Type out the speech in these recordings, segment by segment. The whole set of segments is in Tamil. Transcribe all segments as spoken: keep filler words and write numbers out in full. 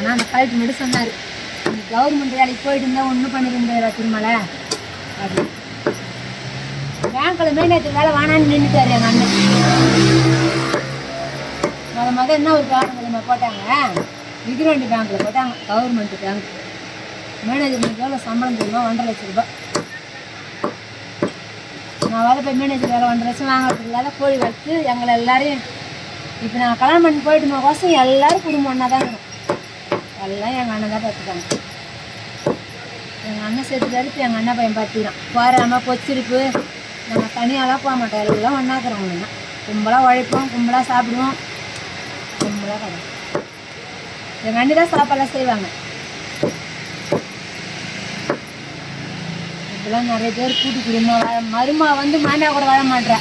ஆனால் அந்த கலெக்டர் மட்டும் சொன்னார், கவர்மெண்ட் வேலைக்கு போயிட்டு இருந்தால் ஒன்றும் பண்ணிக்க முடியாதா திருமலை அப்படி. பேங்க்கில் மேனேஜர் வேலை வேணான்னு நின்றுட்டார் எங்கள் அண்ணன். முத மொதல் என்ன ஒரு பேங்க் நம்ம போட்டாங்க, விக்ரவாண்டி பேங்க்கில் போட்டாங்க, கவர்மெண்ட் பேங்க். மேனேஜர் எவ்வளோ சம்பளம் தெரியுமா? ஒன்றரை லட்சம் ரூபாய். நான் வேலை போய் மேனேஜர் வேலை ஒன்றரை லட்சம் வாங்கிறதுக்கு இல்லாத கோழி வளர்த்து எங்களை எல்லாரையும் இப்போ நான் கல்யாணம் பண்ணி போயிட்டு கோசம் எல்லோரும் குடும்பம் ஒன்றா தான் இருக்கும். எல்லாம் எங்கள் அண்ணன் தான் பார்த்துக்காங்க. எங்கள் அண்ணன் சேர்த்துக்காரு, இப்போ எங்கள் அண்ணன் பையன் பார்த்துக்கிறான். போகிறாம பொச்சிருப்பு நாங்கள் தனியாலாம் போக மாட்டோம், எல்லாம் ஒன்றாக்குறவங்க தான். கும்பலாக உழைப்போம், கும்பலாக சாப்பிடுவோம், கும்பலாக கடை. எங்கள் அண்ணி தான் சாப்பாடெல்லாம் செய்வாங்க. இப்பெல்லாம் நிறைய பேர் கூட்டு குடும்பம் வாழ, மருமா வந்து மாமியா கூட வாழ மாட்டேறேன்.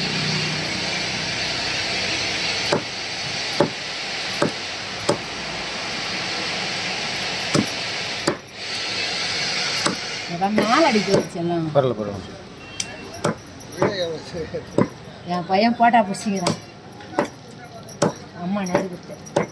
மேல அடிக்க வச்செல்லாம் என் பையன் போட்டா பிடிச்சிக்கிறான். அம்மா நடுக்கிட்டு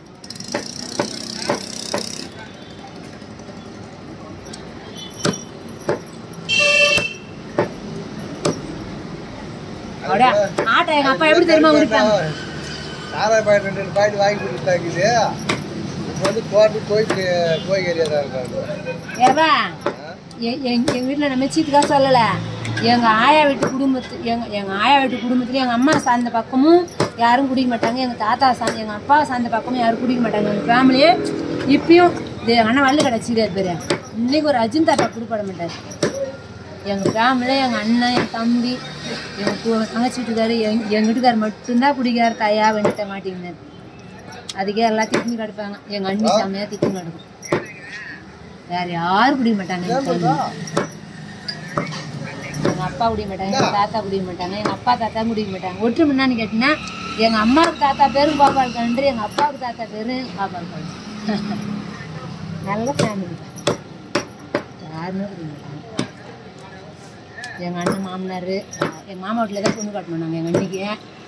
ஆட்டை எங்க அப்பா எப்படி தெரியுமா உரிப்பாங்க? சாராய பாக்கெட் ரெண்டு பாக்கெட் வாங்கி கொடுத்தாக்குது. இப்போ வந்து போட்டு போய் போய் ஏரியா இருக்காங்க. ஏவா எங்க வீட்டில் நம்ம சீத்துக்காக சொல்லலை, எங்கள் ஆயா வீட்டு குடும்பத்து எங்கள் எங்கள் ஆயா வீட்டு குடும்பத்துலேயும் எங்கள் அம்மா சார்ந்த பக்கமும் யாரும் குடிக்க மாட்டாங்க, எங்கள் தாத்தா சார்ந்த எங்கள் அப்பா சார்ந்த பக்கமும் யாரும் குடிக்க மாட்டாங்க. எங்கள் ஃபேமிலியே இப்பயும் இது எங்கள் அண்ணன் வள்ளு கிடச்சிக்கிறார் பேர். இன்னைக்கு ஒரு அர்ஜுன் தாத்தா குடிப்பட மாட்டார். எங்கள் ஃபேமிலியில் எங்கள் அண்ணன், என் தம்பி, எங்கள் தங்கச்சி வீட்டுக்காரு, எங் எங்கள் வீட்டுக்கார் மட்டும்தான் குடிக்கார். தாயா வெண்ணிட்ட மாட்டேங்கிறார். அதுக்கே எல்லாம் திட்டின்னு கிடப்பாங்க. எங்கள் அண்ணி செம்மையாக திட்டின்னு கிடக்கும். வேறு யாரும் குடிக்க மாட்டாங்க. எங்கள் அப்பா குடிக்க மாட்டாங்க, எங்கள் தாத்தா குடிக்க மாட்டாங்க, எங்கள் அப்பா தாத்தா குடிக்க மாட்டாங்க. ஒற்று முன்னான்னு கேட்டிங்கன்னா எங்கள் அம்மாவுக்கு தாத்தா பேரும் கோபால் கன்று, எங்கள் அப்பாவுக்கு தாத்தா பேரும் கோபால் கன்று. நல்ல ஃபேமிலி, யாருமே குடிக்க மாட்டாங்க. எங்கள் அண்ணன் மாமனார், எங்கள் மாமா வீட்டில் தான் பொண்ணு காட்டணும் நாங்கள். எங்கள் அன்னைக்கு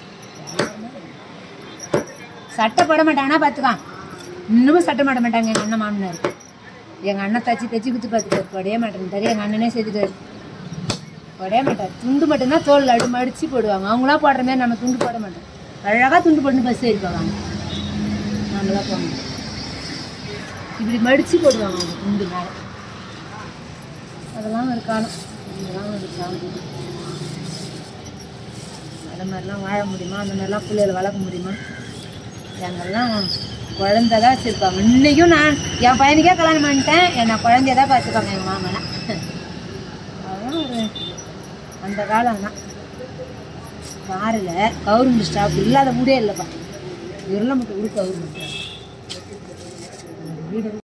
சட்டை போட மாட்டாங்கன்னா பார்த்துக்கான், இன்னமும் சட்டை போட மாட்டாங்க எங்கள் அண்ணன் மாமனார். எங்கள் அண்ணன் தச்சு தைச்சி குத்து பார்த்துட்டார், உடைய மாட்டேன்ட்டார். எங்கள் அண்ணனே சேர்த்துட்டார், உடைய மாட்டார். துண்டு மட்டும்தான் தோல் அடு மடித்து போடுவாங்க. அவங்களாம் போடுற மாதிரி நம்ம துண்டு போட மாட்டோம். அழகாக துண்டு போட்டு பஸ் ஏறி போவாங்க, நம்மளாம் போக மாட்டோம். இப்படி மடித்து போடுவாங்க அவங்க துண்டு மேலே. அதெல்லாம் ஒரு காலம், இதெல்லாம் ஒரு காலம். அந்த மாதிரிலாம் வாழ முடியுமா? அந்த மாதிரிலாம் பிள்ளைகளை வளர்க்க முடியுமா? எங்கெல்லாம் குழந்தை தான் வச்சுருப்பாங்க. இன்றைக்கும் நான் என் பையனுக்கே கல்யாணம் பண்ணிட்டேன், என்னை குழந்தைய தான் பார்த்துப்பாங்க எங்கள் மாமனை. அதெல்லாம் ஒரு அந்த காலம் தான். காரில் கவர்மெண்ட் ஸ்டாஃப் இல்லாத வீடே இல்லைப்பா. உருளை மட்டும் கூட கவர்மெண்ட் ஸ்டாஃப் வீடு.